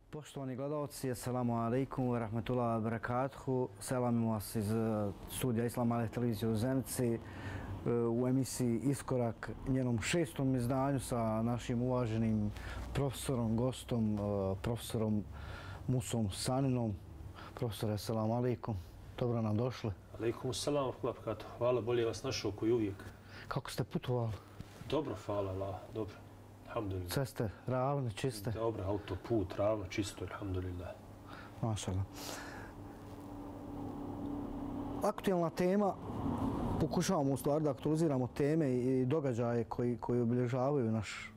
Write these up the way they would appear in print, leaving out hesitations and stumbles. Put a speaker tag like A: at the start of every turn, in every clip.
A: Poštovani gledalci, assalamu alaikum wa rahmatullahi wa barakatuhu. Selamimo vas iz studija Islam Aleh televizije u Zenici u emisiji Iskorak, njenom 6. izdanju sa našim uvaženim profesorom, gostom, profesorom Musom Saninom. Profesore, assalamu alaikum. Dobro nam došli.
B: Alaikum salam wa barakatuh. Hvala, bolje vas našao koji uvijek.
A: Kako ste putovali?
B: Dobro, hvala Allah, dobro. Alhamdulillah.
A: Ceste ravne, čiste?
B: Dobro, autoput, ravno, čisto, alhamdulillah.
A: Mašallah. Aktualna tema, pokušavamo u stvari da aktualiziramo teme i događaje koji obilježavaju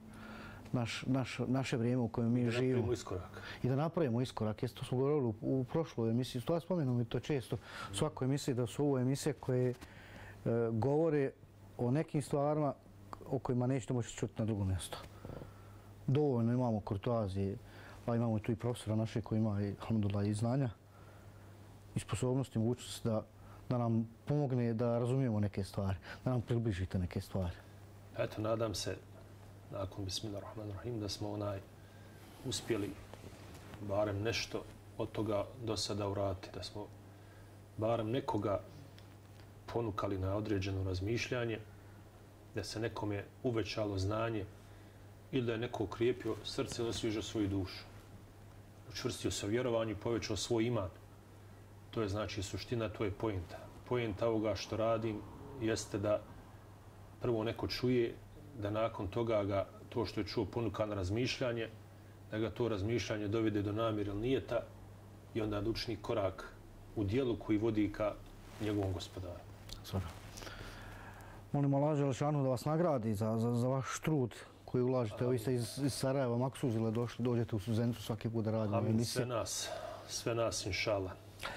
A: naše vrijeme u kojem mi živimo.
B: Da napravimo iskorak.
A: I da napravimo iskorak. Jeste, to smo govorili u prošloj emisiji. Stvar spomenemo i to često u svakoj emisiji, da su ovo emisije koje govore o nekim stvarima o kojima nećete moći čuti na drugom mjestu. Dovoljno imamo kurtoazije, a imamo tu i profesora naše koji ima alhamdulillah i znanja i sposobnosti, mogućnosti da nam pomogne da razumijemo neke stvari, da nam približite neke stvari.
B: Eto, nadam se, nakon Bismillahirrahmanirrahim, da smo uspjeli barem nešto od toga do sada uraditi, da smo barem nekoga ponukali na određeno razmišljanje, da se nekome uvećalo znanje ili da je neko ukrijepio srce ili osvježio svoju dušu. Učvrstio se vjerovanju i povećao svoj iman. To je znači suština, to je pojenta. Pojenta ovoga što radim jeste da prvo neko čuje, da nakon toga ga to što je čuo ponuka na razmišljanje, da ga to razmišljanje dovede do namjera ili nijeta i onda da učini korak u dijelu koji vodi ka njegovom gospodaru.
A: Svara. Molim Allah Želešanu da vas nagradi za vaš trud koji ulažete. Vi ste iz Sarajeva, Maksuzile došli, dođete u Zenicu svaki put da radimo emisije.
B: Sve nas, inšallah.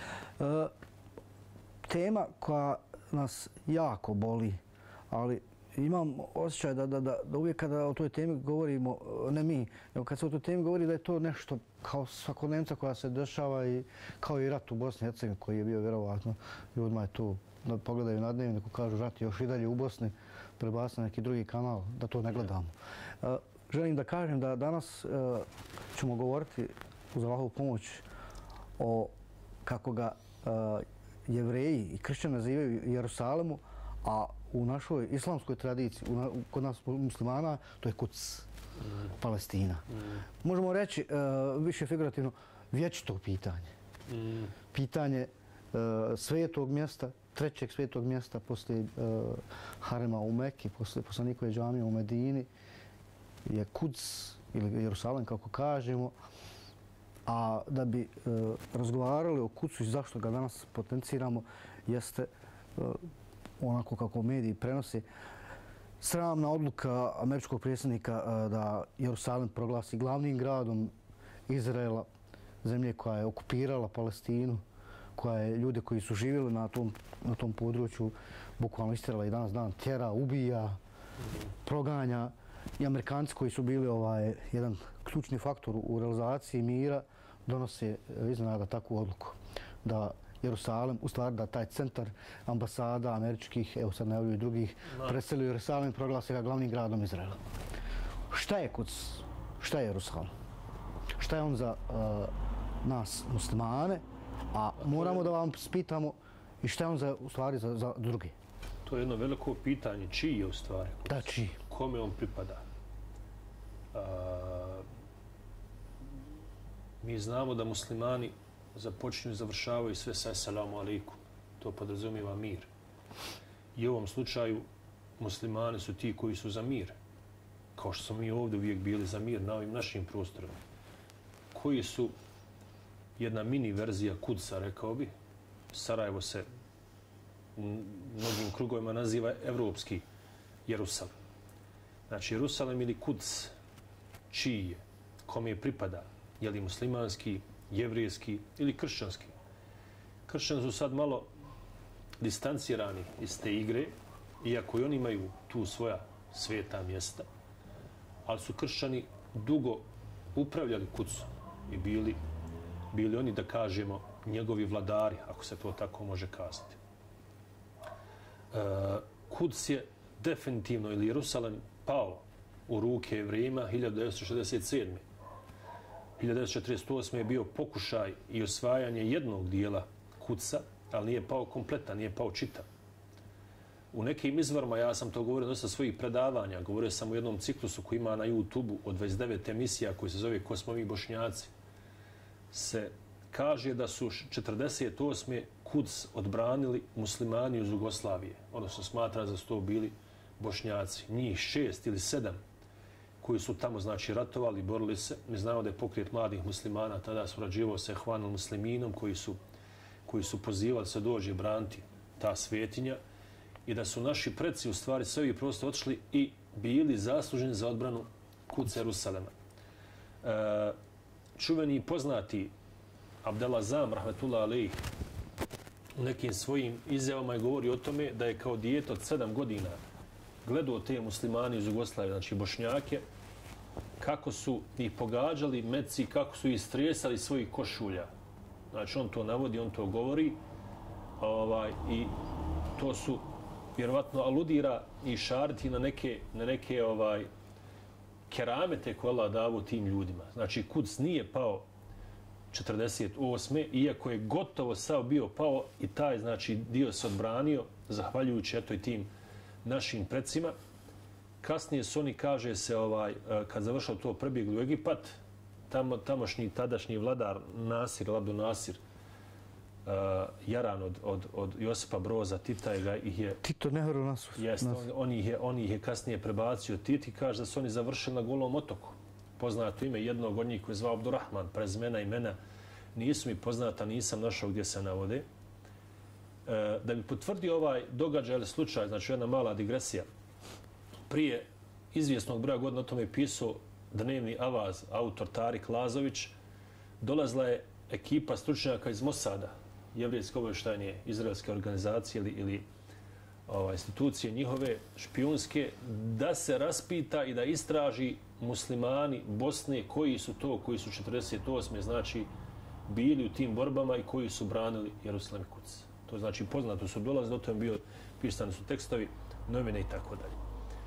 A: Tema koja nas jako boli, ali imam osjećaj da uvijek kada o toj temi govorimo, ne mi, nego kad se o toj temi govori da je to nešto kao svakodnevnica koja se dešava i kao i rat u Bosni i Hercegovini koji je bio vjerovatno. Ljudima je to da pogledaju na dnevniku, kažu rat još i dalje u Bosni, prebaciti na neki drugi kanal, da to ne gledamo. Želim da kažem da danas ćemo govoriti uz Allahovu pomoć o kako ga Jevreji i kršćani nazivaju Jerusalemu, a u našoj islamskoj tradiciji, kod nas muslimana, to je Kuds, Palestina. Možemo reći, više figurativno, vječito pitanje. Pitanje svetog mjesta, trećeg svetog mjesta poslije Harema u Meki, poslije poslanikove džamije u Medini, je Kuds ili Jerusalem, kako kažemo. A da bi razgovarali o Kudsu i zašto ga danas potenciramo, jeste onako kako mediji prenose, sramna odluka američkog predsjednika da Jerusalim proglasi glavnim gradom Izraela, zemlje koja je okupirala Palestinu, koja je ljude koji su živjeli na tom području bukvalno istjerala i danas dan tjera, ubija, proganja. I Amerikanci koji su bili jedan ključni faktor u realizaciji mira donose iznenada takvu odluku da Jerusalim, u stvari da taj centar ambasada američkih, evo sad najavljuju drugih, preseli u Jerusalim i proglase ga glavnim gradom Izraela. Šta je Kuds? Šta je Jerusalim? Šta je on za nas muslimane? A moramo da vam spitamo i šta je on u stvari za druge?
B: To je jedno veliko pitanje. Čiji je u stvari?
A: Da, čiji?
B: Kome on pripada? Mi znamo da muslimani započinju i završavaju sve sa assalamu alaikum. To podrazumijeva mir. I u ovom slučaju muslimani su ti koji su za mir. Kao što smo mi ovdje uvijek bili za mir na ovim našim prostorima. Koji su jedna mini verzija Kudsa, rekao bi. Sarajevo se u mnogim krugovima naziva evropski Jerusalim. Znači, Jerusalim ili Kuds, čiji je, kome je pripada, je li muslimanski, jevrijski ili kršćanski. Kršćani su sad malo distancirani iz te igre, iako i oni imaju tu svoja sveta mjesta, ali su kršćani dugo upravljali Kudsom i bili oni, da kažemo, njegovi vladari, ako se to tako može kazati. Kuds je definitivno, ili Jerusalem, pao u ruke Jevrijima 1967. 1948. je bio pokušaj i osvajanje jednog dijela Kudsa, ali nije pao kompletan, nije pao čitav. U nekim izvorima, ja sam to govorio dosta svojih predavanja, govorio sam u jednom ciklusu koji ima na YouTube-u od 29 emisija koji se zove Ko smo mi Bošnjaci, se kaže da su 48. Kuds odbranili muslimani iz Jugoslavije, odnosno smatra da su to bili Bošnjaci. Njih 6 ili 7 koji su tamo, znači, ratovali, borili se. Mi znamo da je pokret mladih muslimana tada surađivao sa Ehvanul Musliminom koji su pozivali se dođe braniti ta svetinja i da su naši preci u stvari sve ovih prosto otišli i bili zasluženi za odbranu Kudsa Jerusalema. Čuveni i poznati Abdelazam, rahmetullah alejh, u nekim svojim izjavama je govorio o tome da je kao dijete od 7 godina gledao te muslimani iz Jugoslavije, znači Bošnjake, kako su ih pogađali metci, kako su ih stresali svojih košulja. Znači on to navodi, on to govori i to su vjerovatno aludira i šariti na neke keramete koje Allah davo tim ljudima. Znači Kuds nije pao 48. iako je gotovo sav bio pao i taj, znači, dio se odbranio zahvaljujući eto i tim našim predsima. Kasnije su oni, kaže se, kad završao to, prebjegli u Egipat, tamošnji, tadašnji vladar Nasir, Abdul Nasir, jaran od Josipa Broza Tita ih je...
A: Tito Nehru nas.
B: Jest, on ih je kasnije prebacio Titi, kaže da su oni završili na Golom otoku. Poznato ime jednog od njih koji je zvao Abdurrahman, prezimena imena nisu mi poznata, nisam našao gdje se navode. Da bi potvrdio ovaj događaj ili slučaj, znači jedna mala digresija, prije izvjesnog broja godina o tome je pisao dnevni avaz, autor Tarik Lazović, dolazila je ekipa stručnjaka iz Mosada, jevrijske obavještajne izraelske organizacije ili institucije njihove špijunske, da se raspita i da istraži muslimani Bosne koji su 48. znači bili u tim borbama i koji su branili Jerusalim i Kuds. To znači poznato su dolazili, o tome bio pisani su tekstovi, novine i tako dalje.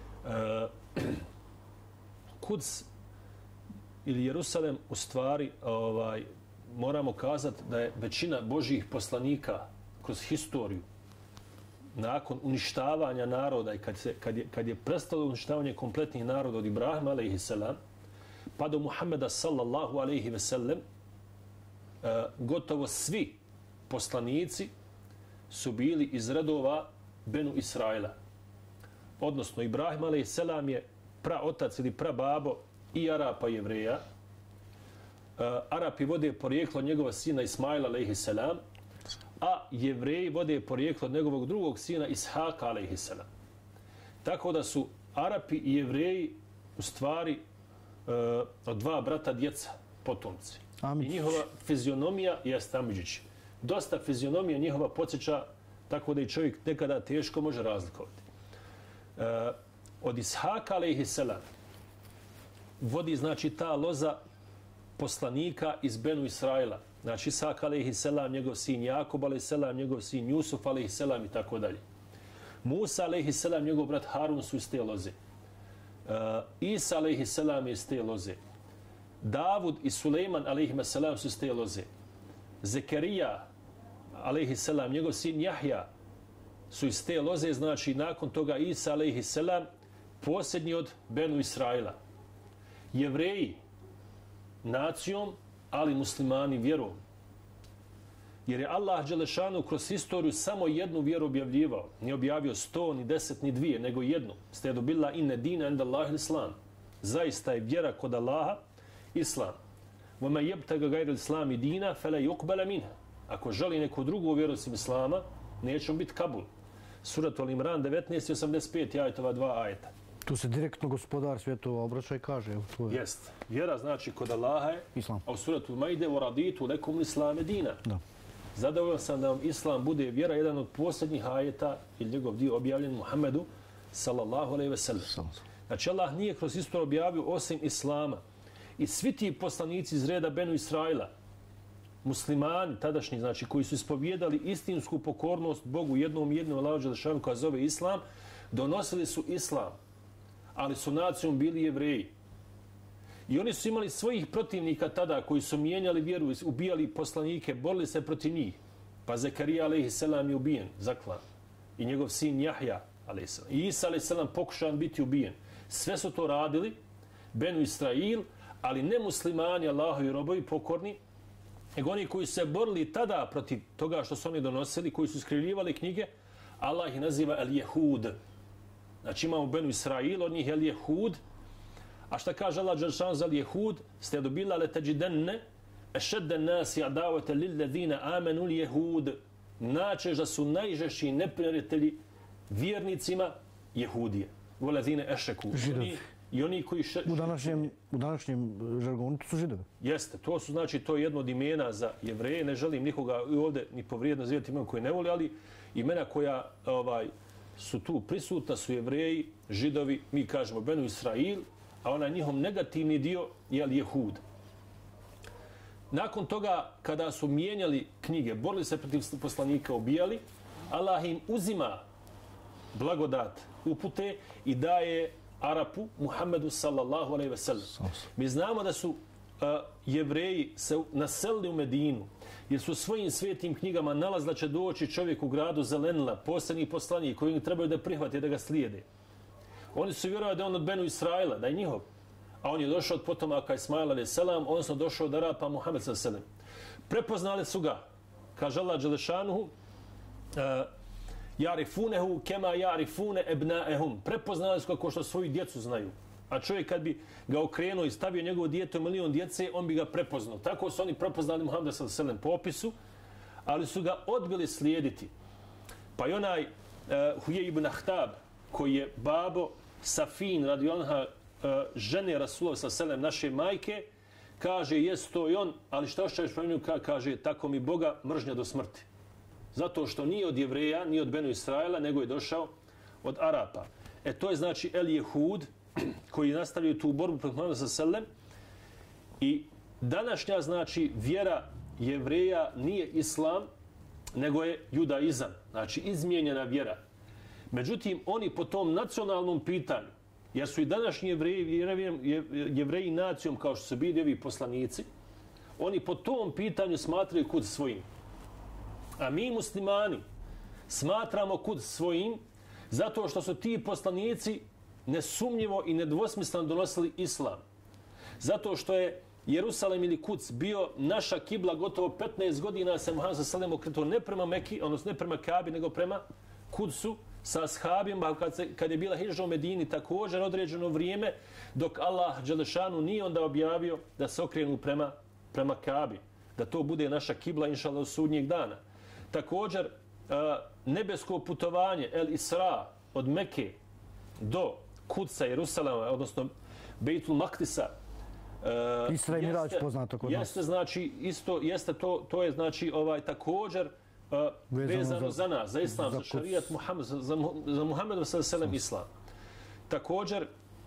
B: Kuds ili Jerusalem u stvari moramo kazati da je većina Božjih poslanika kroz historiju nakon uništavanja naroda i kad je prestalo uništavanje kompletnih naroda od Ibrahima a.s. pa do Muhammeda sallallahu alaihi ve sellem, gotovo svi poslanici su bili iz redova Benu Israila. Odnosno, Ibrahim a.s. je praotac ili prababo i Arapa i Jevreja. Arapi vode porijeklo njegova sina Ismaila a.s. a Jevreji vode porijeklo od njegovog drugog sina Ishaka a.s. Tako da su Arapi i Jevreji u stvari od dva brata djeca, potomci. I njihova fizionomija jeste Amidžić. Dosta fizionomija njihova podsjeća tako da i čovjek nekada teško može razlikovati. Od Ishaka a.s. vodi, znači, ta loza poslanika iz Benu Israila. Znači, Isak a.s. njegov sin Jakub a.s. njegov sin Jusuf a.s. i tako dalje. Musa a.s. njegov brat Harun su iz te loze. Isa a.s. je iz te loze. Davud i Sulejman a.s. su iz te loze. Zekerija a.s. njegov sin Jahja su iz te loze, znači nakon toga Isa a.s. posljednji od Benu Israila. Jevreji nacijom, ali muslimani vjerom. Jer je Allah dželešanu kroz historiju samo jednu vjeru objavljivao. Nije objavio 100, ni 10, ni 2, nego jednu. Ste dobila inne dina enda Allah islam. Zaista je vjera kod Allaha islam. Vama jebtega gajr islami dina, fele yuqbala minha. Ako želi neku drugu vjeru osim islama, neće biti kabul. Surat Al-Imran 19:85, ajetova 2 ajeta.
A: Tu se direktno gospodar svjetova obraća i kaže.
B: Jest. Vjera znači kod Allaha je islam. A u suratu Maide voraditu lekum islame dina. Da. Zadovoljan sam da vam islam bude vjera, jedan od posljednjih ajeta ili njegov dio objavljen Muhammedu sallallahu alejhi ve sellem. Znači Allah nije kroz istoriju objavio osim islama. I svi ti poslanici iz reda Benu Israila, muslimani tadašnji, znači koji su ispovjedali istinsku pokornost Bogu jednom Allahu dželešanu koja zove islam, donosili su islam, ali su nacijom bili Jevreji. I oni su imali svojih protivnika tada koji su mijenjali vjeru, ubijali poslanike, borili se protiv njih. Pa Zekarija a.s. je ubijen, zaklan. I njegov sin Jahja a.s. I Isa a.s. pokušan biti ubijen. Sve su to radili, Benu Israil, ali ne muslimani, Allahovi robovi pokorni, nego oni koji su se borili tada protiv toga što su oni donosili, koji su skrivljivali knjige, Allah ih naziva El-Jehud. Znači imamo Benu Israil, od njih El-Jehud. A šta kaže Allah Đelšan za El-Jehud? Ste dobila le teđidenne, ešedde nasi adavete lillezine amenu Jehud. Naćeš da su najžešći neprijatelji vjernicima Jehudije. Volezine ešeku. I oni koji
A: u današnjem žargonu to su Židovi.
B: Jeste, to su, znači, to je jedno od imena za Jevreje. Ne želim nikoga ovdje ni povrijedno nazivati imena koje ne voli, ali imena koja su tu prisutna su Jevreji, Židovi, mi kažemo Benu Israil, a onaj njihov negativni dio je Jehud. Nakon toga, kada su mijenjali knjige, borili se protiv poslanika, ubijali, Allah im uzima blagodat upute i daje Arapu, Muhammedu sallallahu alejhi ve sellem. Mi znamo da su Jevreji se naselili u Medinu, jer su svojim svetim knjigama nalazili da će doći čovjek u gradu Zelenila, posljednji poslanik koji trebaju da prihvate, da ga slijede. Oni su vjerovali da je on od Benu Israila, da je njihov. A on je došao od potomaka Ismaila alejhi selam, odnosno došao od Arapa Muhammed sallallahu alejhi ve sellem. Prepoznali su ga, kaže Allah dželešanuhu, Jarifunehu kema jarifune ebnaehum. Prepoznali su kako što svoju djecu znaju. A čovjek kad bi ga okrenuo i stavio njegovo dijete u milion djece, on bi ga prepoznao. Tako su oni prepoznali Muhameda sallallahu alejhi ve sellem po opisu, ali su ga odbili slijediti. Pa i onaj Hujej ibn Ahtab, koji je babo Safin radijallahu anha, žene Rasulullah sallallahu alejhi ve sellem, naše majke, kaže jest to i on, ali šta hoćeš po njemu, kaže tako mi Boga, mržnja do smrti. Zato što nije od Jevreja, nije od Benu Israila, nego je došao od Arapa. To je znači El Jehud, koji nastavljaju tu borbu protiv Muhameda sallallahu alejhi ve sellem. I današnja, znači, vjera Jevreja nije islam, nego je judaizam. Znači, izmijenjena vjera. Međutim, oni po tom nacionalnom pitanju, jer su i današnji Jevreji nacijom, kao što su bili ovi poslanici, oni po tom pitanju smatraju kud svojim. A mi muslimani smatramo kud svojim zato što su ti poslanici nesumnjivo i nedvosmisleno donosili islam. Zato što je Jerusalem ili Kuc bio naša kibla gotovo 15 godina se Muhammed sallallahu alejhi ve sellem okretao ne prema Meki, odnosno ne prema Kabi, nego prema Kucu sa ashabima kad je bila hidža u Medini također određeno vrijeme, dok Allah dželešanu nije onda objavio da se okrenu prema Kabi, da to bude naša kibla inšallah sudnjeg dana. Također, nebesko putovanje El Isra od Mekke do Kudsa, Jerusalema, odnosno Bejtul Maktisa,
A: Isra i Mirađ poznato kod nas.
B: Jeste, znači, isto, jeste to je, znači, također vezano za nas, za islam, za šarijat, za Muhammeda sallallahu islam. Također,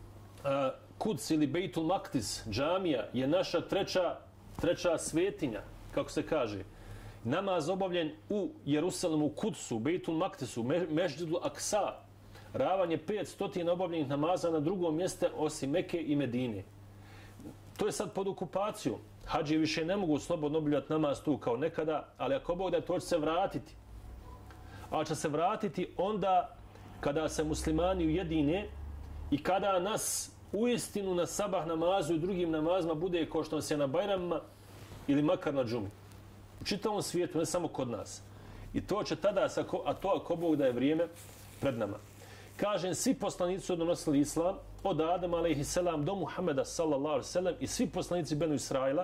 B: Kuds ili Bejtul Maktis, džamija, je naša treća svetinja, kako se kaže. Namaz obavljen u Jerusalemu, u Kudsu, Bejtul Maktisu, Mežđidu Aksa, ravan je 500 obavljenih namaza na drugom mjestu osim Mekke i Medine. To je sad pod okupacijom. Hadži više ne mogu slobodno obavljati namaz tu kao nekada, ali ako Bog da to će se vratiti. A će se vratiti onda kada se muslimani ujedine i kada nas uistinu na sabah namazu i drugim namazima bude kao što nas je na Bajramima ili makar na džumi. U čitavom svijetu, ne samo kod nas. I to će tada, a to ako Bog da je vrijeme pred nama. Kažem, svi poslanici su donosili islam, od Adama a.s. do Muhameda s.a.v. i svi poslanici Benu Israila,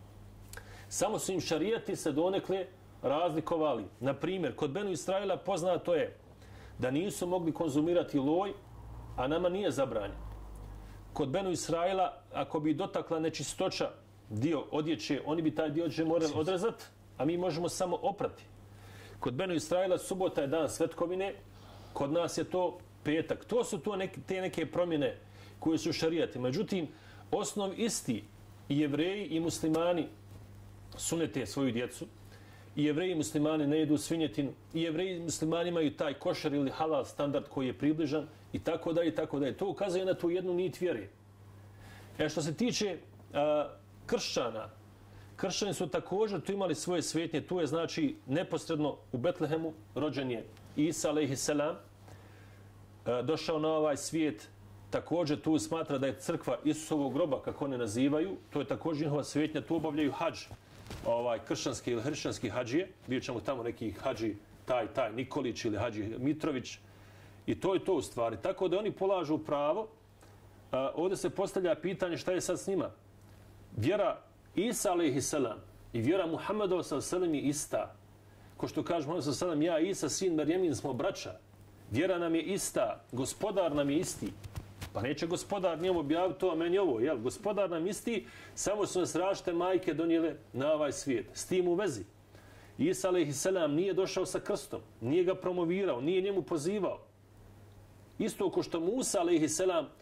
B: samo su im šarijati se donekle razlikovali. Na primjer, kod Benu Israila poznato je da nisu mogli konzumirati loj, a nama nije zabranjeno. Kod Benu Israila, ako bi dotakla nečistoća dio odjeće, oni bi taj dio odjeće morali odrezati, a mi možemo samo oprati. Kod Benu Israila subota je dan svetkovine, kod nas je to petak. To su te neke promjene koje su šarijati. Međutim, osnov isti, i Jevreji i muslimani sunete svoju djecu, i Jevreji i muslimani ne jedu svinjetinu, i Jevreji i muslimani imaju taj košar ili halal standard koji je približan, i tako dalje, i tako dalje. To ukazuje na tu jednu nit vjere. Što se tiče kršćana, kršćani su također tu imali svoje svetnje. Tu je znači neposredno u Betlehemu rođen je Isa a.s. Došao na ovaj svijet. Također tu smatra da je crkva Isusovog groba, kako one nazivaju. To je također njihova svetnja. Tu obavljaju hadž, kršćanski ili hrišćanski hadžije. Bio ćemo tamo neki hadži taj Nikolić ili hadži Mitrović. I to je to u stvari. Tako da oni polažu pravo. Ovdje se postavlja pitanje šta je sad s njima. Vjera Isa a.s. i vjera Muhammedova s.a.s. je ista. Ko što kaže Muhammed s.a.s. ja i Isa, sin Merjemin, smo braća. Vjera nam je ista, gospodar nam je isti. Pa neće gospodar njemu objaviti to, a meni ovo. Jel? Gospodar nam isti, samo su nas različite majke donijele na ovaj svijet. S tim u vezi. Isa a.s. nije došao sa krstom, nije ga promovirao, nije njemu pozivao. Isto ko što Musa a.s.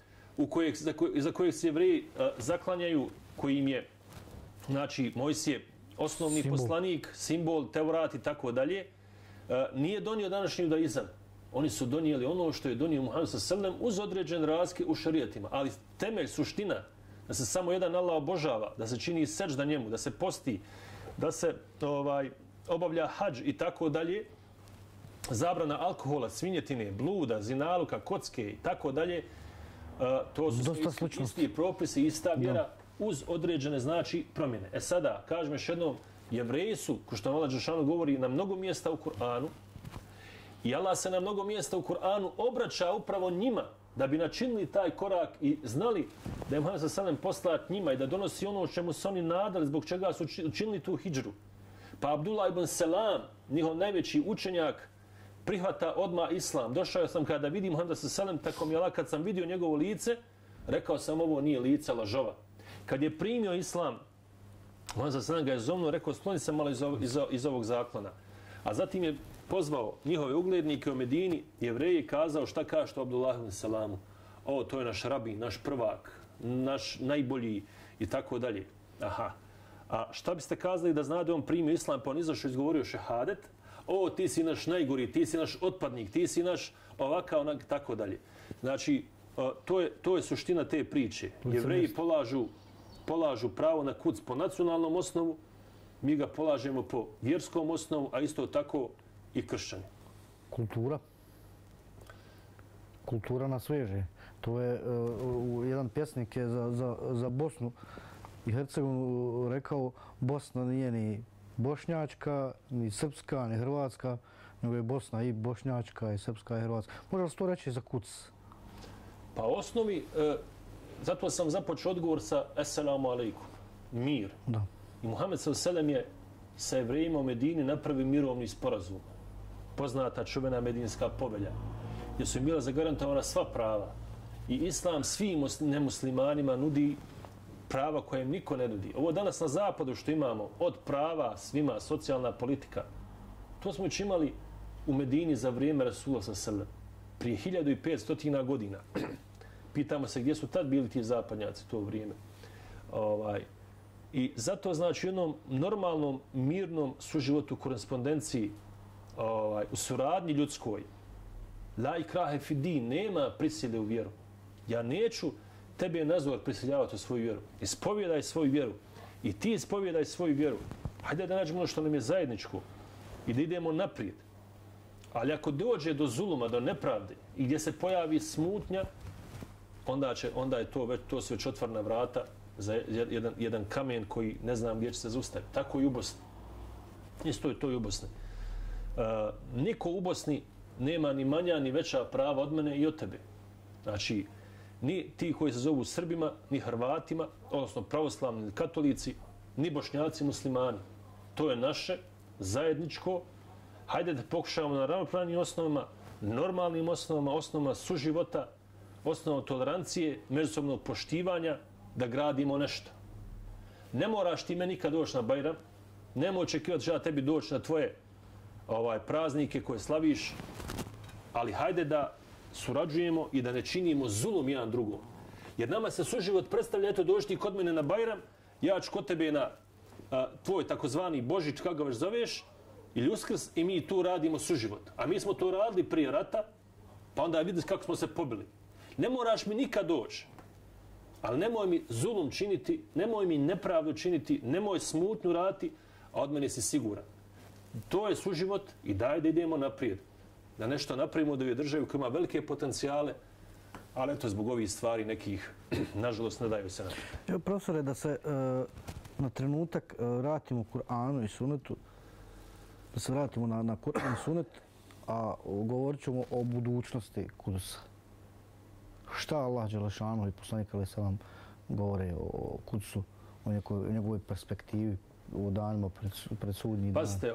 B: za kojeg se Jevreji zaklanjaju, koji im je, znači, Mojsije, osnovni poslanik, simbol, Tevrat i tako dalje, nije donio današnji judaizam. Oni su donijeli ono što je donio Muhammed s.a.v. uz određene razlike u šarijatima. Ali temelj, suština, da se samo jedan Allah obožava, da se čini sećda njemu, da se posti, da se obavlja hadž i tako dalje, zabrana alkohola, svinjetine, bluda, zinaluka, kocke i tako dalje, to su isti propisi, ista vjera uz određene znači promjene. Sada, kažem još jednom, Jevreji su, ko što Allah Đelešanu govori, na mnogo mjesta u Kur'anu, i Allah se na mnogo mjesta u Kur'anu obraća upravo njima da bi načinili taj korak i znali da je Muhammed s.a.v. poslat njima i da donosi ono o čemu su oni nadali, zbog čega su učinili tu hidžru. Pa Abdullah ibn Selam, njihov najveći učenjak, prihvata odmah islam. Došao sam kada vidim Muhammed s.a.v. tako mi Allah, kad sam vidio njegovo lice, rekao sam ovo nije lice lažova. Kad je primio islam, Muhammed s.a.v. ga je zovnuo, rekao skloni se malo iz ovog zaklona. A zatim je pozvao njihove uglednike u Medini, Jevreji, i kazao šta kaže to Abdullah ibn Selamu. O, to je naš rabi, naš prvak, naš najbolji i tako dalje. Aha. A šta biste kazali da zna da on primio islam, pa on izašao i izgovorio šehadet? O, ti si naš najgori, ti si naš otpadnik, ti si naš ovakav, onak, tako dalje. Znači, to je suština te priče. Jevreji polažu pravo na kuc po nacionalnom osnovu, mi ga polažemo po vjerskom osnovu, a isto tako i kršćani.
A: Kultura nas veže. To je jedan pjesnik je za Bosnu i Hercegovinu rekao, Bosna nije ni bošnjačka, ni srpska, ni hrvatska, nego je Bosna i bošnjačka, i srpska, i hrvatska. Može li se to reći za kuc?
B: Pa osnovi, zato sam započeo odgovor sa Esselamu alaikum, mir.
A: Da.
B: I Muhammed s.a.v. je sa Jevrejima u Medini napravio mirovni sporazum. Poznata čuvena Medinska povelja, gdje su im bila zagarantovana sva prava. I Islam svim nemuslimanima nudi prava koje im niko ne nudi. Ovo danas na zapadu što imamo, od prava svima, socijalna politika, to smo već imali u Medini za vrijeme Rasula s.a.v. prije 1500 godina. Pitamo se gdje su tad bili ti zapadnjaci u to vrijeme. I zato znači u jednom normalnom, mirnom suživotu, korespondenciji, u suradnji ljudskoj, la ikrahe fi din, nema prisile u vjeru. Ja neću tebe nazvat prisiljavati u svoju vjeru. Ispovjedaj svoju vjeru. I ti ispovjedaj svoju vjeru. Hajde da nađemo ono što nam je zajedničko i da idemo naprijed. Ali ako dođe do zuluma, do nepravde i gdje se pojavi smutnja, onda je to su već otvorena vrata za jedan kamen koji ne znam gdje će se zaustaviti. Tako i u Bosni. Isto je to i u Bosni. Niko u Bosni nema ni manja ni veća prava od mene i od tebe. Znači, ni ti koji se zovu Srbima, ni Hrvatima, odnosno pravoslavni ili katolici, ni Bošnjaci, muslimani. To je naše, zajedničko. Hajde da pokušamo na ravnopravnim osnovama, normalnim osnovama, osnovama suživota, osnovama tolerancije, međusobnog poštivanja, da gradimo nešto. Ne moraš ti me nikad doći na Bajram, nemoj očekivati da ja tebi doći na tvoje praznike koje slaviš, ali hajde da surađujemo i da ne činimo zulum jedan drugom. Jer nama se suživot predstavlja, eto dođi ti kod mene na Bajram, ja ću kod tebe na tvoj takozvani Božić, kako ga već zoveš, ili Uskrs, i mi tu radimo suživot. A mi smo to radili prije rata, pa onda vidiš kako smo se pobili. Ne moraš mi nikad doći. Ali nemoj mi zulum činiti, nemoj mi nepravdu činiti, nemoj smutnju raditi, a od mene si siguran. To je suživot i daj da idemo naprijed. Da nešto napravimo od ove države koja ima velike potencijale, ali eto, zbog ovih stvari nekih, nažalost, ne daju se naprijed.
A: Evo, profesore, da se na trenutak vratimo Kur'anu i Sunnetu, da se vratimo na Kur'an i Sunnet, a govorit ćemo o budućnosti Kudusa. Šta Allah dželešanu i poslanik alejhi selam govore o Kudusu, o njegovoj perspektivi u danima pred sudnji dan?
B: Pazite,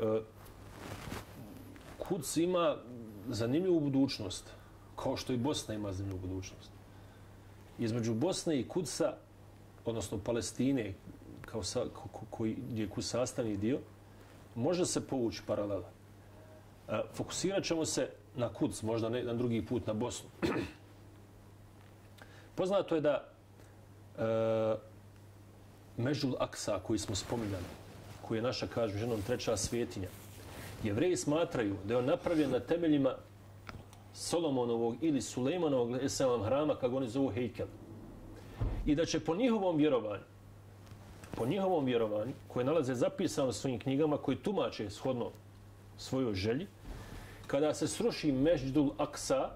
B: Kuds ima zanimljivu budućnost, kao što i Bosna ima zanimljivu budućnost. Između Bosne i Kudsa, odnosno Palestine, gdje je Kuds sastavni dio, može se povući paralela. Fokusirat ćemo se na Kuds, možda ne na drugi put na Bosnu. Poznato je da Mežul Aksa, koji smo spominjali, koji je naša, kažu ženom, treća svetinja, Jevreji smatraju da je on napravljen na temeljima Solomonovog ili Sulejmanovog hrama, kako oni zovu Hejkel. I da će po njihovom vjerovanju, koje nalaze zapisano u svojim knjigama, koji tumače shodno svojoj želji, kada se sruši Meždul Aksa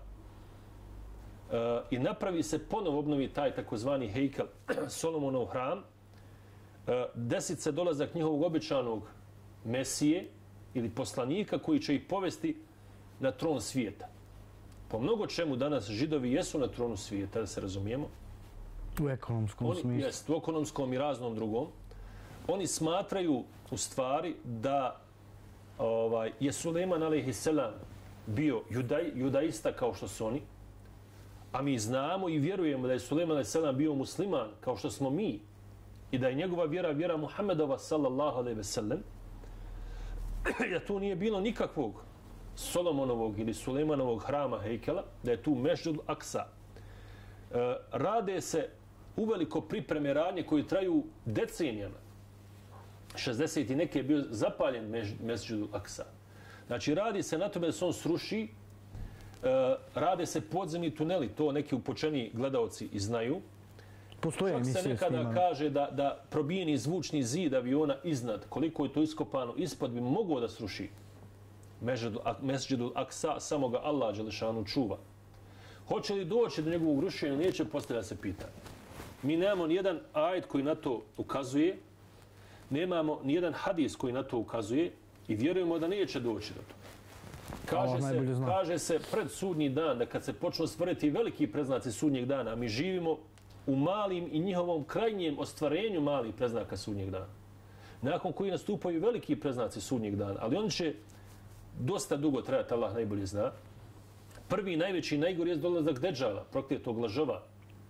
B: i napravi se ponovo obnovi taj takozvani Hejkel, Solomonov hram, desit se dolazak njihovog obećanog Mesije ili poslanika koji će ih povesti na tron svijeta. Po mnogo čemu danas Židovi jesu na tronu svijeta, da se razumijemo.
A: U ekonomskom smislu.
B: Jest, u ekonomskom i raznom drugom. Oni smatraju u stvari da je Sulejman alejhiselam bio judaista kao što su oni, a mi znamo i vjerujemo da je Sulejman alejhiselam bio musliman kao što smo mi i da je njegova vjera Muhammedova sallallahu alejhi ve sellem, da tu nije bilo nikakvog Solomonovog ili Sulejmanovog hrama Hejkela, da je tu Meždul Aksa. Rade se uveliko pripreme radnje koji traju decenijama. 60 i neke je bio zapaljen Meždul Aksa. Znači, radi se na tome da se on sruši, rade se podzemni tuneli, to neki upočeni gledaoci i znaju. Čak se nekada kaže da probijeni zvučni zid aviona iznad, koliko je to iskopano ispod, bi mogao da sruši Mesdžidul Aksa, samo ga Allah dželešanu čuva. Hoće li doći do njegovog rušenja, neće, postavlja se pitanje. Mi nemamo nijedan ajet koji na to ukazuje, nemamo nijedan hadis koji na to ukazuje i vjerujemo da neće doći do toga. Kaže se pred sudnji dan, da kad se počnu stvoriti veliki preznaci sudnjeg dana, mi živimo u malim i njihovom krajnjem ostvarenju malih preznaka sudnjeg dana. Nakon koji nastupaju veliki preznaci sudnjeg dana, ali oni će dosta dugo trajati, Allah najbolje zna. Prvi, najveći, najgori je dolazak Deđala, prokletog lažova.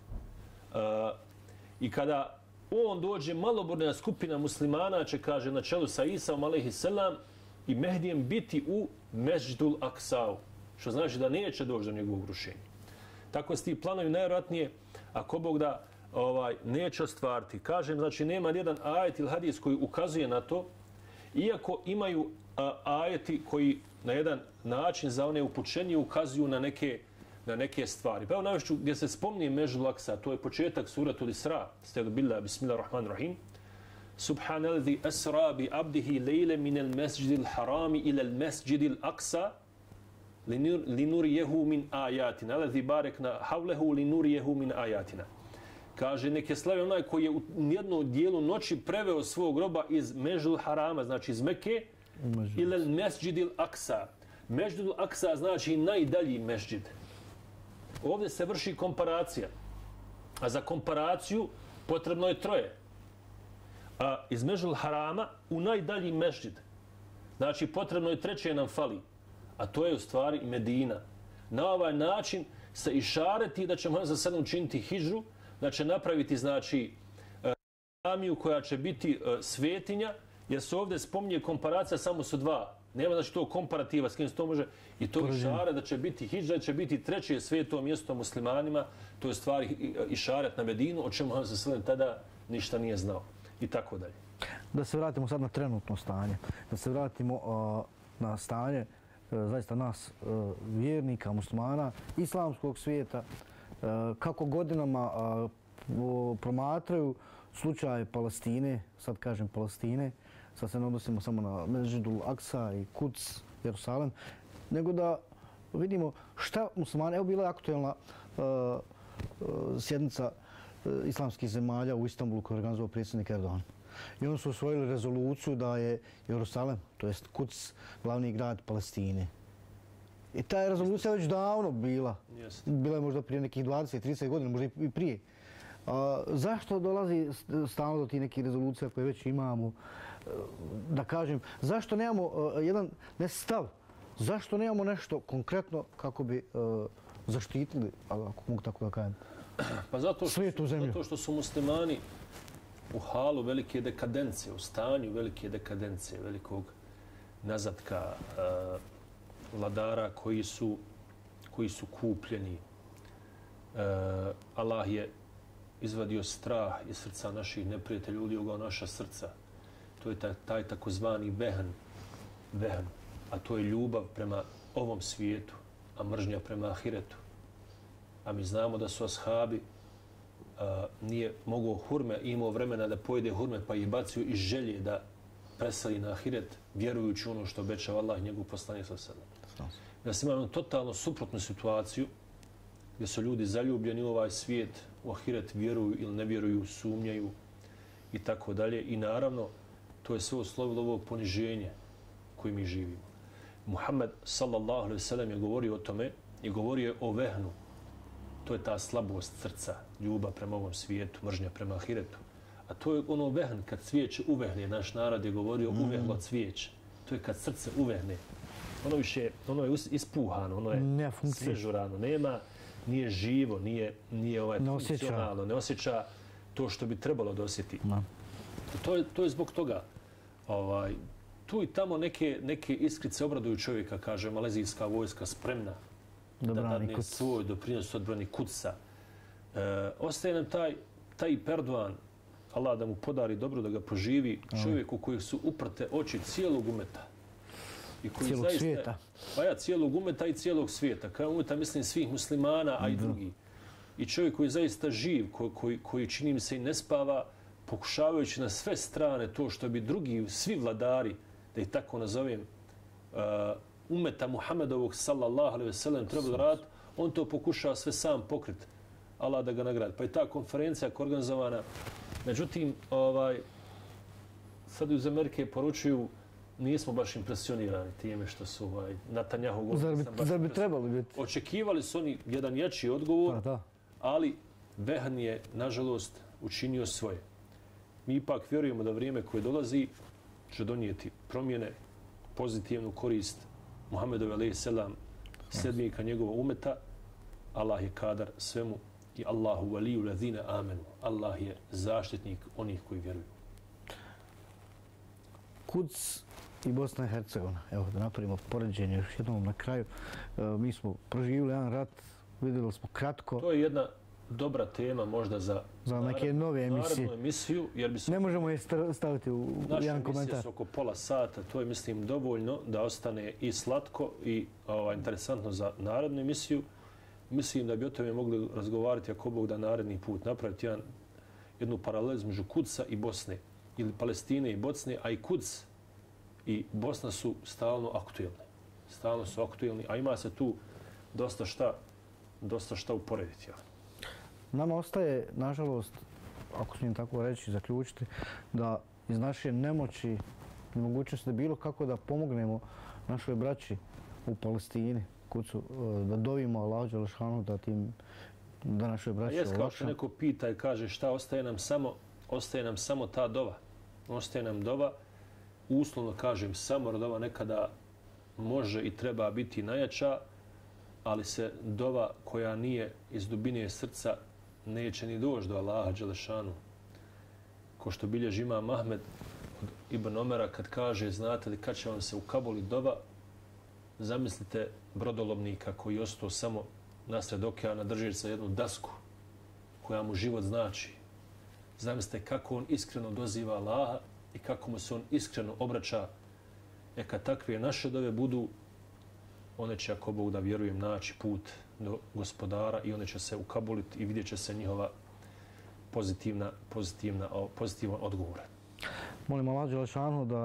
B: I kada on dođe, malobrojna skupina muslimana će, kaže, na čelu sa Isaom alejhiselam i Mehdijem biti u Meždul Aksau, što znači da neće doći do njegovog rušenja. Tako su ti planovi najvjerojatnije, ako Bog da neće ostvariti. Kažem, znači, nema jedan ajet ili hadis koji ukazuje na to, iako imaju ajeti koji na jedan način za one upućenije ukazuju na neke stvari. Pa evo navešću gdje se spomni Meždul Aksa, to je početak suratul Isra. Stegu billah, bismillahirrahmanirrahim. Subhanalladhi asra bi abdihi lejle minel mesđidil harami ilal mesđidil aksa linurijehu min ajatina. Alladhi barekna havlehu linurijehu min ajatina. Kaže, neke slave onaj koji je u jednom dijelu noći preveo svog roba iz Meždul Harama, znači iz Mekke, ilal mesđidil aksa. Meždul Aksa znači najdalji mesđid. Ovdje se vrši komparacija. A za komparaciju potrebno je troje. A iz Meždul Harama u najdalji mesđid. Znači potrebno je treće nam fali. A to je u stvari Medina. Na ovaj način se išareti da ćemo za sad učiniti hidžru, da će napraviti, znači, džamiju koja će biti svetinja, jer se ovdje spominje komparacija, samo su dva. Nema znači to komparativa, s kim se to može. I to išare da će biti hidžra, da će biti treće sveto mjesto muslimanima. To je stvari išaret na Medinu, o čemu Muhammed s.a.v. tada ništa nije znao. I tako dalje.
A: Da se vratimo sad na trenutno stanje. Da se vratimo na stanje zaista nas, vjernika, muslimana, islamskog svijeta, kako godinama promatraju slučaj Palestine, sad kažem Palestine, sad se ne odnosimo samo na Mesdžidul Aksa i Kuds, Jerusalem, nego da vidimo šta muslimani, evo bila je aktuelna sjednica islamskih zemalja u Istanbulu koju je organizovao predsjednik Erdogan. I oni su usvojili rezoluciju da je Jerusalem, to jest Kuds, glavni grad Palestine. I ta je rezolucija već davno bila. Bila je možda prije nekih 20-30 godina, možda i prije. Zašto dolazi stalno do tih nekih rezolucija koje već imamo? Da kažem, zašto nemamo jedan stav? Zašto nemamo nešto konkretno kako bi zaštitili, ako mogu tako da kažem, svijetu zemlju?
B: Zato što su muslimani u halu velike dekadencije, u stanju velike dekadencije, velikog nazatka, vladara koji su kupljeni. Allah je izvadio strah iz srca naših neprijatelja, ulio ga u naša srca. To je taj takozvani vehn, a to je ljubav prema ovom svijetu, a mržnja prema ahiretu. A mi znamo da su ashabi nije mogao hurme, imao vremena da pojede hurme, pa ih bacio iz želje da preseli na ahiret, vjerujući ono što obećava Allah i njegov poslanik sa sada. Da se imamo totalno suprotnu situaciju, gdje su ljudi zaljubljeni u ovaj svijet, u ahiret vjeruju ili ne vjeruju, sumnjaju i tako dalje. I naravno, to je sve uslovilo ovo poniženje koje mi živimo. Muhammed sallallahu alejhi ve sellem je govorio o tome i govorio je o vehnu. To je ta slabost srca, ljubav prema ovom svijetu, mržnja prema ahiretu. A to je ono vehn, kad cvijeće uvehne. Naš narod je govorio uvehlo cvijeće. To je kad srce uvehne. Ono je ispuhano, ono je svežurano. Nije živo, nije funkcionalno, ne osjeća to što bi trebalo da osjeti. To je zbog toga. Tu i tamo neke iskrice obraduju čovjeka, kaže malezijska vojska spremna da dadne svoj doprinos odbrani Kudsa. Ostaje nam taj Erdogan, Allah da mu podari dobro, da ga poživi, čovjek u kojeg su uprte oči cijelog umeta.
A: Cijelog svijeta.
B: Pa ja, cijelog umeta i cijelog svijeta. Kao umeta mislim svih muslimana, a i drugi. I čovjek koji je zaista živ, koji čini mi se i ne spava, pokušavajući na sve strane to što bi drugi, svi vladari, da ih tako nazovem, umeta Muhammedovog sallallahu alejhi ve sellem trebali raditi, on to pokušava sve sam pokrit. Allah da ga nagradi. Pa je ta konferencija organizovana. Međutim, sad iz Amerike poručuju nismo baš impresionirani time što su Netanjahu govorili.
A: Zar bi trebali biti?
B: Očekivali su oni jedan jači odgovor, ali vehn je, nažalost, učinio svoje. Mi ipak vjerujemo da vrijeme koje dolazi će donijeti promjene, pozitivnu korist Muhammedovi alejhi selam, sljedbenika njegova umeta. Allah je kadar svemu i Allahu waliju ladhina amenu. Allah je zaštitnik onih koji vjeruju.
A: Kuds i Bosna i Hercegovina. Evo da napravimo poređenje još jednom na kraju. Mi smo proživjeli jedan rat, vidjeli smo kratko.
B: To je jedna dobra tema možda za
A: neke nove
B: emisiju.
A: Ne možemo je staviti u jedan komentar.
B: Naša emisija su oko pola sata. To je, mislim, dovoljno da ostane i slatko i interesantno za narodnu emisiju. Mislim da bi o tome mogli razgovarati ako Bog da naredni put napraviti jednu paralelu između Kudsa i Bosne ili Palestine i Bosne, a i Kuds i Bosna su stalno aktuelni. Stalno su aktuelni, a ima se tu dosta šta uporediti.
A: Nama ostaje, nažalost, ako smijem tako reći, zaključiti, da iz naše nemoći i mogućnosti da bilo kako da pomognemo našoj braći u Palestini, Kudsu, da dovimo Allahu dželešanu da našoj braći olakša.
B: Kao što neko pita i kaže šta ostaje nam samo ta dova. Ostaje nam dova, uslovno kažem samo, jer dova nekada može i treba biti najjača, ali se dova koja nije iz dubine srca neće ni doći do Allaha dželešanu. Ko što bilježi imam Ahmed ibn Omera kad kaže, znate li kad će vam se ukabuli dova, zamislite brodolomnika koji je ostao samo nasred okeana držeći se jednu dasku koja mu život znači. Zamislite kako on iskreno doziva Allaha i kako mu se on iskreno obraća. Kad takve naše dove budu, one će, ako Bog da vjerujem, naći put do gospodara i one će se ukabuliti i vidjet će se pozitivan odgovor.
A: Molim Allah Đelešanu da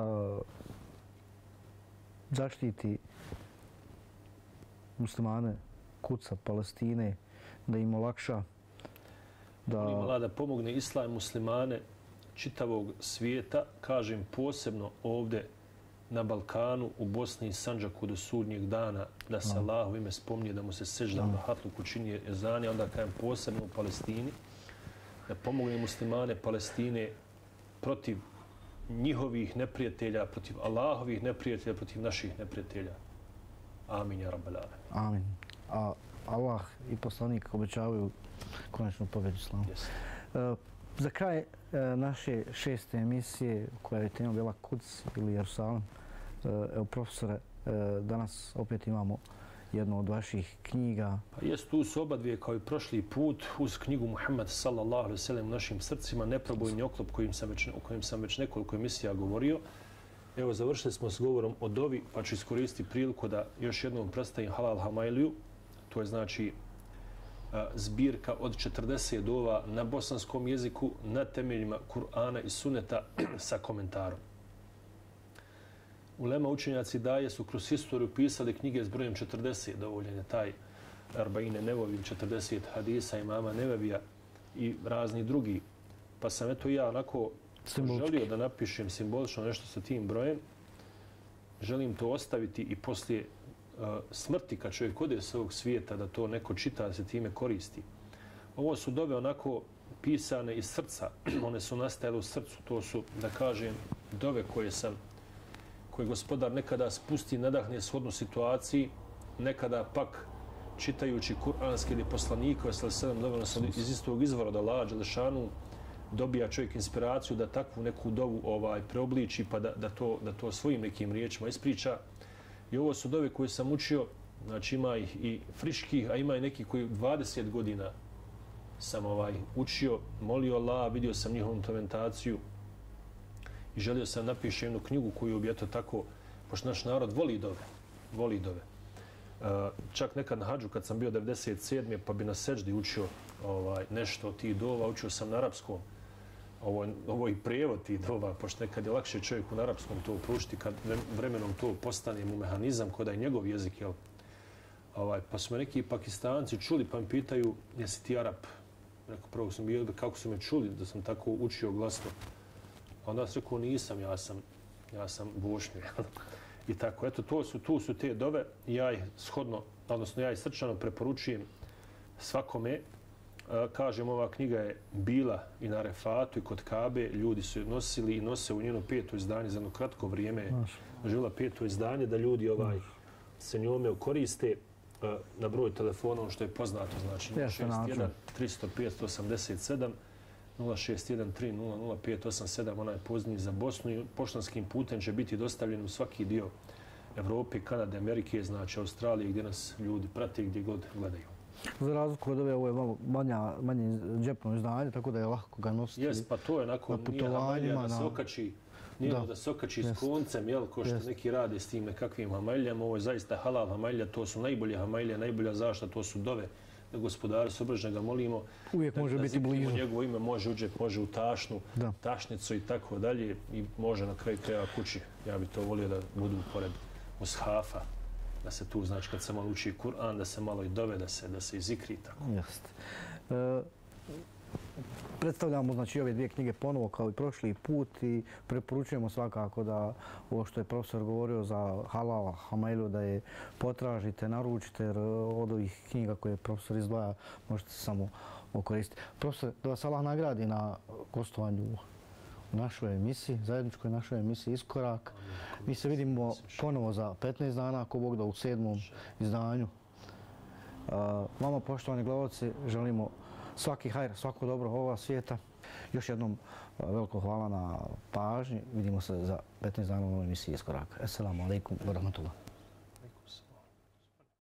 A: zaštiti muslimane kuca Palestine, da im olakša.
B: Molim Allah da pomogne islam muslimane čitavog svijeta, kažem posebno ovdje na Balkanu, u Bosni i Sandžaku do sudnjeg dana, da se Allahu ime spomnije, da mu se sežda na hatluku čini ezanja, onda kažem posebno u Palestini, da pomogne muslimane Palestine protiv njihovih neprijatelja, protiv Allahovih neprijatelja, protiv naših neprijatelja. Amin, ja rabbal alamin.
A: Amin. A Allah i poslanik obećavaju konačnu pobjedu islamu. Za kraj naše 6. emisije, koja je tema bila Kuds ili Jerusalim, evo profesore, danas opet imamo jednu od vaših knjiga.
B: Pa jest, tu su oba dvije kao i prošli put uz knjigu Muhammed sallallahu alejhi ve sellem u našim srcima, neprobojni oklop o kojem sam već nekoliko emisija govorio. Evo, završili smo s govorom o dovi, pa ću iskoristiti priliku da još jednom predstavim Halal Hamailiju. To je znači zbirka od 40 dova na bosanskom jeziku na temeljima Kur'ana i Suneta sa komentarom. Ulema učenjaci daje su kroz historiju pisali knjige s brojem 40, dovoljen je taj Arbaine Nevovi, 40 hadisa imama Nevevija i razni drugi. Pa sam eto ja onako želio da napišem simbolično nešto sa tim brojem. Želim to ostaviti i poslije smrti, kad čovjek ode s ovog svijeta, da to neko čita, da se time koristi. Ovo su dove onako pisane iz srca. One su nastajale u srcu. To su, da kažem, dove koje gospodar nekada spusti, nadahne shodnu situaciji, nekada pak čitajući kuranski ili poslanike, dovoljno sam iz istog izvora da Allaha dželešanu dobija čovjek inspiraciju da takvu neku dovu preobliči pa da to svojim nekim riječima ispriča. I ovo su dove koje sam učio, znači ima ih i friških, a ima i neki koji 20 godina sam učio, molio Allah, vidio sam njihovu implementaciju i želio sam napišem jednu knjigu koju bi eto tako, pošto naš narod voli dove. Čak nekad na hađu kad sam bio 97. pa bi na seždi učio nešto od tih dova, učio sam na arapskom. Ovo i prijevod tih dova, pošto nekad je lakše čovjeku na arapskom to pružiti, kad vremenom to postane mu mehanizam, kod je njegov jezik, jel? Pa su me neki Pakistanci čuli, pa mi pitaju, jesi ti Arap? Rekao, prvo sam bio, kako su me čuli da sam tako učio glasno. A onda sam rekao, nisam, ja sam Bošnja. I tako, eto, tu su te dove. Ja ih shodno, odnosno ja ih srčano preporučujem svakome. Kažem, ova knjiga je bila i na Refatu i kod Kabe. Ljudi su nosili i nose u njeno 5. izdanje. Za jedno kratko vrijeme je živjela 5. izdanje da ljudi se njome koriste na broj telefona, što je poznato. Znači 061 300 587 061 300 587, onaj pozniji za Bosnu i poštanskim putem će biti dostavljen u svaki dio Evrope, Kanade, Amerike, znači Australije, gdje nas ljudi prate, gdje god gledaju.
A: Za razliku od ove, ovo je malo manje džepno izdanje, tako da je lahko ga nositi.
B: Jes, pa to je onako, nije hamalja da se okači, da se okači s koncem, jel, ko što neki rade s tim nekakvim hamaljama. Ovo je zaista halal hamalja, to su najbolje hamalje, najbolja zaštita, to su dove. Da gospodaru Sobrežne ga molimo.
A: Uvijek može biti blizu.
B: Njegovo ime može u džep, može u tašnu, tašnicu i tako dalje. I može na kraju kraja kući. Ja bih to volio da budu pored mushafa. Da se tu, znači, kad se malo uči Kur'an, da se malo i dove, da se izikri.
A: Jeste. Predstavljamo, znači, ove dvije knjige ponovo kao i prošli put i preporučujemo svakako da ovo što je profesor govorio za Halal Hamailu da je potražite, naručite, jer od ovih knjiga koje profesor izdvaja možete samo koristiti. Profesor, da vas Allah nagradi na gostovanju u našoj emisiji, zajedničkoj našoj emisiji Iskorak. Mi se vidimo ponovo za 15 dana, ako Bog da u 7. izdanju. Vama, poštovani gledalci, želimo svaki hajr, svako dobro ovoga svijeta. Još jednom veliko hvala na pažnji. Vidimo se za 15 dana u novoj emisiji Iskorak. Assalamu alaikum wa rahmatullah.